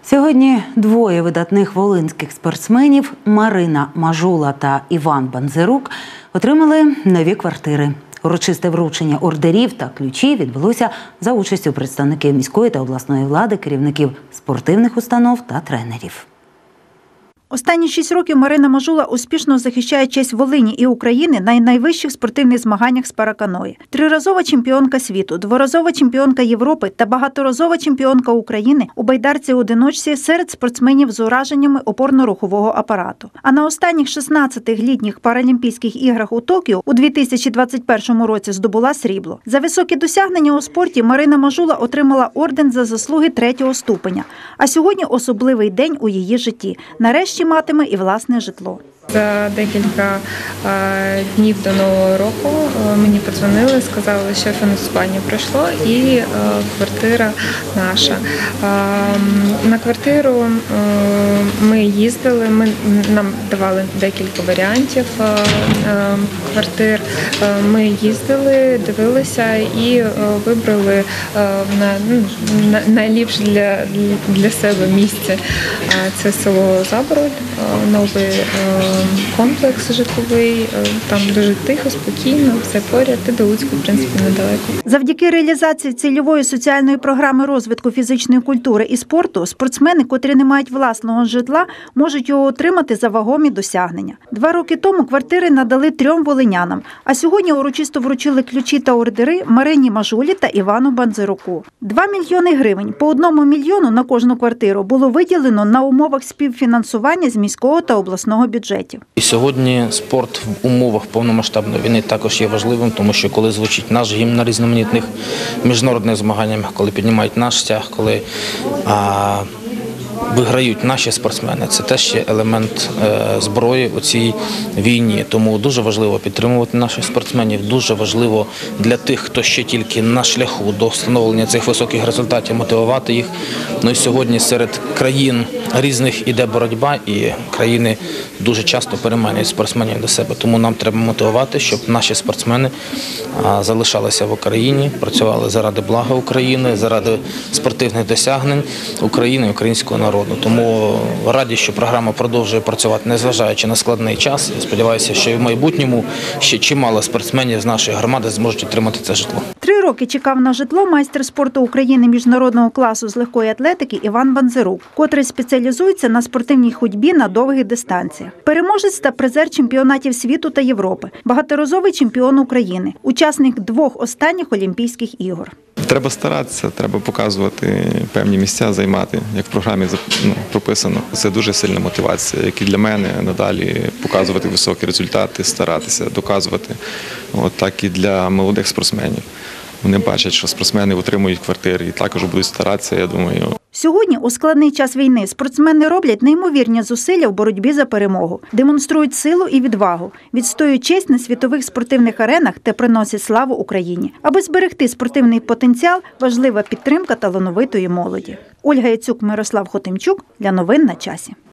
Сьогодні двоє видатних волинських спортсменів Марина Мажула та Іван Банзерук отримали нові квартири. Урочисте вручення ордерів та ключів відбулося за участю представників міської та обласної влади, керівників спортивних установ та тренерів. Останні 6 років Марина Мажула успішно захищає честь Волині і України на найвищих спортивних змаганнях з параканої. Триразова чемпіонка світу, дворазова чемпіонка Європи та багаторазова чемпіонка України у байдарці-одиночці серед спортсменів з ураженнями опорно-рухового апарату. А на останніх 16-х літніх Паралімпійських іграх у Токіо у 2021 році здобула срібло. За високі досягнення у спорті Марина Мажула отримала орден за заслуги 3-го ступеня. А сьогодні особливий день у її житті. Нарешті матиме і власне житло. За декілька днів до Нового року мені подзвонили, сказали, що фінансування прийшло і квартира наша. На квартиру ми їздили, нам давали декілька варіантів квартир. Ми їздили, дивилися і вибрали найліпше для себе місце. Це село Забороль, новий комплекс житловий, там дуже тихо, спокійно, все поряд, і до Луцька, в принципі, недалеко. Завдяки реалізації цільової соціальної програми розвитку фізичної культури і спорту спортсмени, котрі не мають власного житла, можуть його отримати за вагомі досягнення. 2 роки тому квартири надали 3 волинянам, а сьогодні урочисто вручили ключі та ордери Марині Мажулі та Івану Банзеруку. 2 мільйони гривень, по 1 мільйону на кожну квартиру було виділено на умовах співфінансування з міського та обласного бюджетів. І сьогодні спорт в умовах повномасштабної війни також є важливим, тому що коли звучить наш гімн на різноманітних міжнародних змаганнях, коли піднімають наш стяг, коли виграють наші спортсмени, це теж є елемент зброї у цій війні. Тому дуже важливо підтримувати наших спортсменів, дуже важливо для тих, хто ще тільки на шляху до встановлення цих високих результатів, мотивувати їх. Ну і сьогодні серед країн різних іде боротьба, і країни дуже часто переманюють спортсменів до себе. Тому нам треба мотивувати, щоб наші спортсмени залишалися в Україні, працювали заради блага України, заради спортивних досягнень України і українського народу. Тому раді, що програма продовжує працювати, незважаючи на складний час. Я сподіваюся, що і в майбутньому ще чимало спортсменів з нашої громади зможуть отримати це житло. 3 роки чекав на житло майстер спорту України міжнародного класу з легкої атлетики Іван Банзерук, котрий спеціалізується на спортивній ходьбі на довгих дистанціях. Переможець та призер чемпіонатів світу та Європи, багаторазовий чемпіон України, учасник 2 останніх Олімпійських ігор. Треба старатися, треба показувати певні місця, займати, як в програмі прописано. Це дуже сильна мотивація, як і для мене надалі показувати високі результати, старатися, доказувати. Так і для молодих спортсменів. Вони бачать, що спортсмени отримують квартири і також будуть старатися, я думаю. Сьогодні, у складний час війни, спортсмени роблять неймовірні зусилля в боротьбі за перемогу, демонструють силу і відвагу, відстоюють честь на світових спортивних аренах та приносять славу Україні. Аби зберегти спортивний потенціал, важлива підтримка талановитої молоді. Ольга Яцюк, Мирослав Хотимчук. Для новин на часі.